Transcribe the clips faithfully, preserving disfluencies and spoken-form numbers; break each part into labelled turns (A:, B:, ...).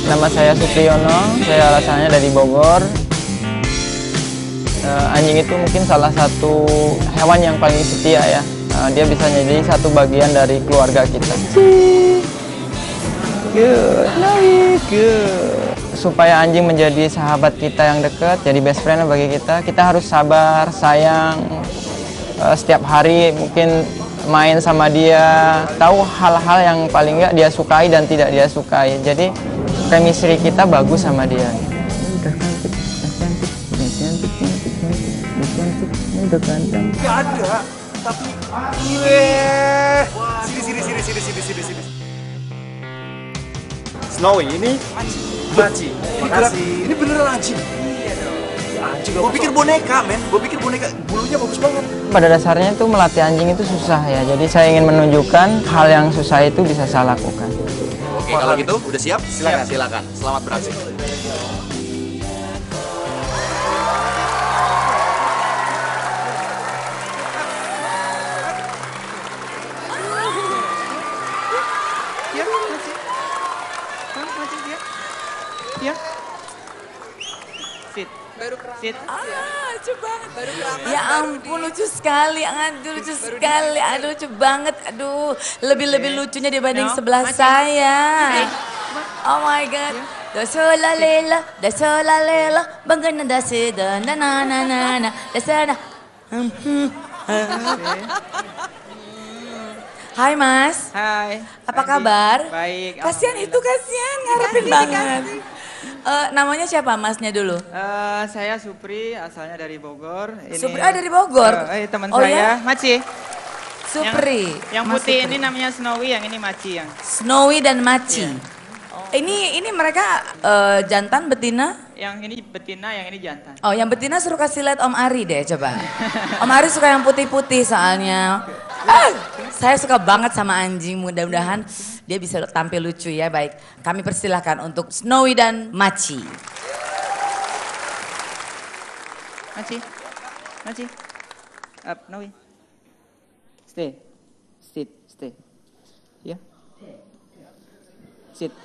A: Nama saya Supriyono, saya asalnya dari Bogor. Uh, anjing itu mungkin salah satu hewan yang paling setia ya. Uh, dia bisa jadi satu bagian dari keluarga kita. Good, good. Supaya anjing menjadi sahabat kita yang dekat, jadi best friend bagi kita, kita harus sabar, sayang. Uh, setiap hari mungkin main sama dia, tahu hal-hal yang paling nggak dia sukai dan tidak dia sukai. Jadi chemistry kita bagus sama dia. Udah cantik, udah cantik, udah cantik, cantik, cantik, udah cantik, udah ganteng.
B: Gak ada, tapi yeah. Sini, sini, sini, sini, sini, sini, sini. Snowy, ini Maci. Makasih. Ini beneran anjing. Iya dong. Anjing. Gue pikir boneka, men. Gue pikir boneka. Bulunya bagus banget.
A: Pada dasarnya itu melatih anjing itu susah ya. Jadi saya ingin menunjukkan hal yang susah itu bisa saya lakukan.
B: Oke, kalau gitu udah siap? Silakan. Silakan. Selamat beraksi.
A: Ya. Sit.
C: Baru keramas.
A: Sit.
C: Ah, lucu banget. Baru keramas.
D: Ya ampun, lucu sekali. Aduh, lucu sekali. Aduh, lucu banget. Aduh, lebih-lebih lucunya dibanding sebelah saya. Oh my God. Dasola lela, dasola lela, bangana dasida, na na na na na, dasana. Hai Mas.
A: Hai.
D: Apa kabar?
A: Baik.
D: Kasihan itu, kasihan. Ngarepin banget. Uh, namanya siapa Masnya dulu?
A: Uh, saya Supri, asalnya dari Bogor. Ini,
D: Supri, ah dari Bogor?
A: Uh, eh, teman
D: oh,
A: saya,
D: ya?
A: Maci.
D: Supri.
A: Yang, yang putih Supri. Ini namanya Snowy, yang ini Maci. Yang
D: Snowy dan Maci. Yeah. Oh. Ini ini mereka uh, jantan, betina?
A: Yang ini betina, yang ini jantan.
D: Oh, yang betina suruh kasih lihat Om Ari deh, coba. Om Ari suka yang putih-putih soalnya. Ah, saya suka banget sama anjing, mudah-mudahan dia bisa tampil lucu ya. Baik, kami persilahkan untuk Snowy dan Maci.
A: Maci, Maci, up, Snowy. Stay, sit, stay. Ya, yeah. Sit.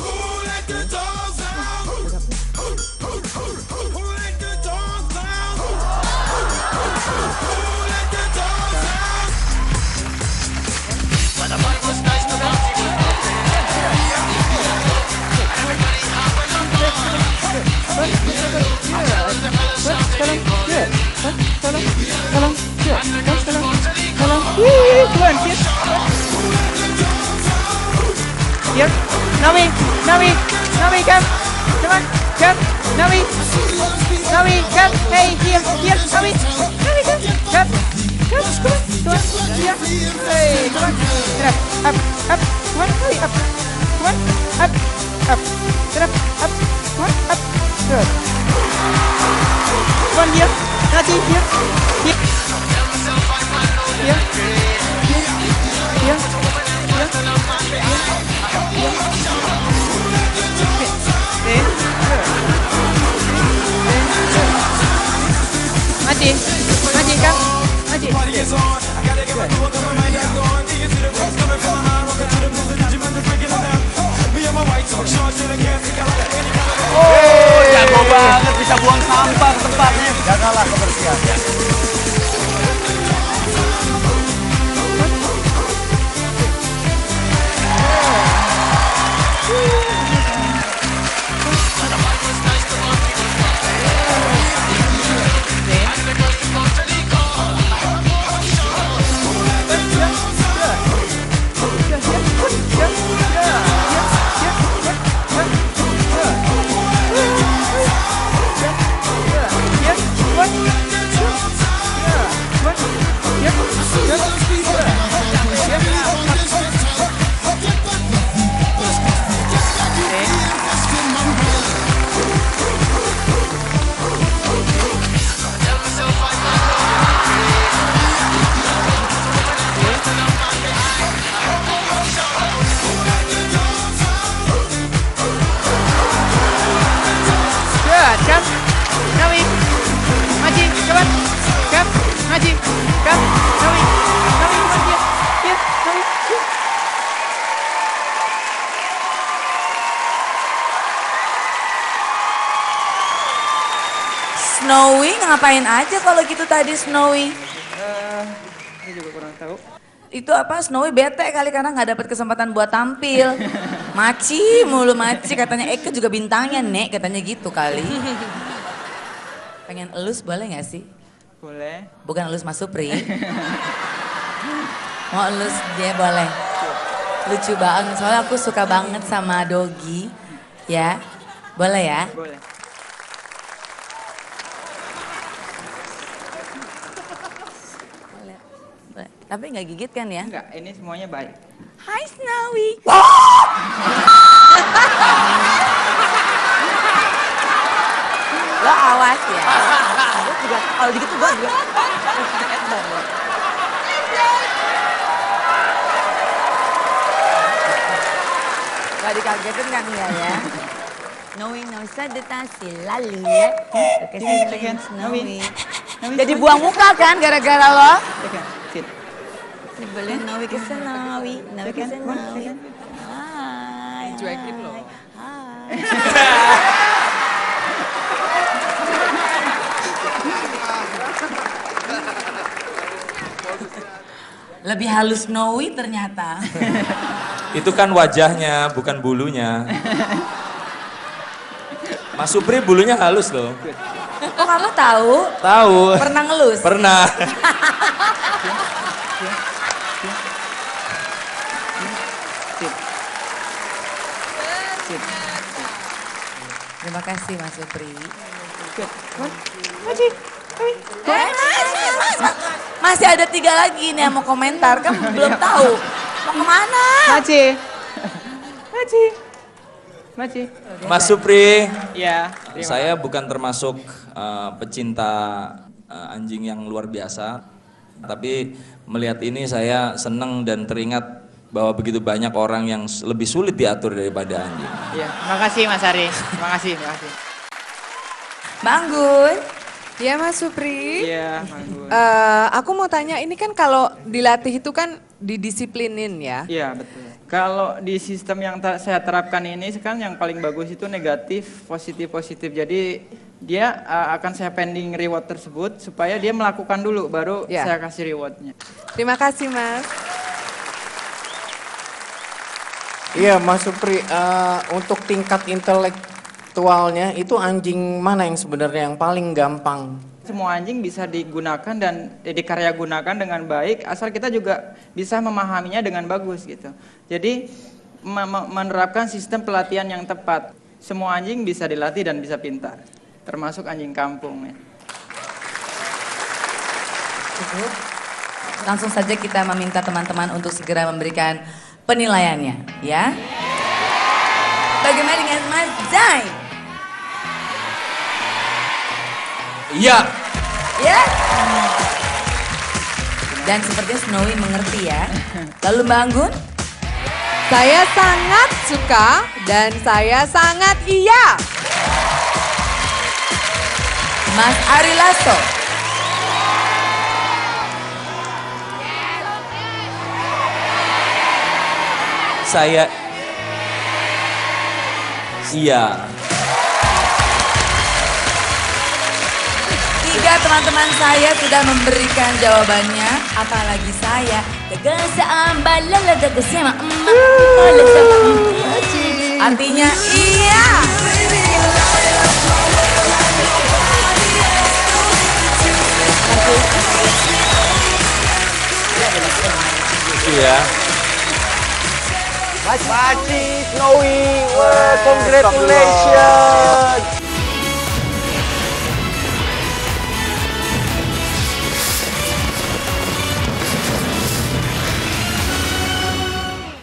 A: Here, Nawi, Nawi, Nawi, come, come on, come, Nawi, Nawi, come, hey, here, here, Nawi, Nawi, come, come, come, come on, come on, here, hey, come on, get up, up, up, come on, hurry, up, come on, up, up, get up, up, come on, up, good, come on, here, Naji, here, here, here, here, here, Maji, Maji, come, Maji.
B: Oh, jago banget bisa buang sampah ke tempatnya. Jagalah kebersihan.
D: Snowy ngapain aja kalau gitu tadi Snowy?
A: Uh, saya juga kurang tahu.
D: Itu apa, Snowy bete kali karena nggak dapat kesempatan buat tampil. Maci mulu maci, katanya Eke juga bintangnya Nek, katanya gitu kali. Pengen elus boleh nggak sih?
A: Boleh.
D: Bukan elus Mas Supri. Mau elus dia boleh. Lucu banget, soalnya aku suka banget sama Dogi. Ya, boleh ya?
A: Boleh.
D: Tapi nggak gigit kan ya?
A: Enggak, ini semuanya baik.
D: Hai Snowy. Lo awas ya. Gue juga, kalau gitu gue juga. Gak dikagetin kan ya ya? Snowy, no sadetasi lalu ya. Kasih Snowy. Jadi buang muka kan gara-gara lo?
A: Sit.
D: Boleh Snowy ke Snowy, Snowy ke Snowy. Hai.
C: Cuekin lo.
D: Hai. Lebih halus Snowy ternyata.
E: Itu kan wajahnya, bukan bulunya. Mas Supri bulunya halus loh.
D: Kok kamu tahu?
E: Tahu.
D: Pernah ngelus?
E: Pernah.
D: Terima kasih Mas Supri.
A: Eh,
D: Masih ada tiga lagi nih yang mau komentar, kan belum tahu. Mau kemana?
A: Maci. Maci. Maci.
E: Mas Supri,
A: Ya.
E: saya bukan termasuk uh, pecinta uh, anjing yang luar biasa. Tapi melihat ini saya senang dan teringat bahwa begitu banyak orang yang lebih sulit diatur daripada anjing.
A: Iya, makasih Mas Ari. Makasih, makasih.
D: Bang Gun.
C: Ya Mas Supri.
A: Iya, Manggun.
C: Eh, aku mau tanya, ini kan kalau dilatih itu kan didisiplinin ya?
A: Iya, betul. Kalau di sistem yang ta- saya terapkan ini kan yang paling bagus itu negatif, positif, positif. Jadi dia uh, akan saya pending reward tersebut supaya dia melakukan dulu baru
C: Ya.
A: saya kasih rewardnya.
C: Terima kasih Mas.
F: Iya Mas Supri, uh, untuk tingkat intelektualnya itu anjing mana yang sebenarnya yang paling gampang?
A: Semua anjing bisa digunakan dan eh, dikarya gunakan dengan baik asal kita juga bisa memahaminya dengan bagus gitu. Jadi me- me- menerapkan sistem pelatihan yang tepat. Semua anjing bisa dilatih dan bisa pintar, termasuk anjing kampung ya.
D: Cukup. Langsung saja kita meminta teman-teman untuk segera memberikan penilaiannya, ya. Bagaimana dengan Mas Zai?
E: Iya.
D: Ya. Dan sepertinya Snowy mengerti ya. Lalu Mbak Anggun?
C: Saya sangat suka dan saya sangat iya.
D: Mas Ari Lasso?
E: Saya iya.
D: Tiga teman-teman saya sudah memberikan jawabannya, apalagi saya. Kegesaan balala kegesema artinya iya.
E: Iya.
B: Maci, Snowy, wah, congratulations.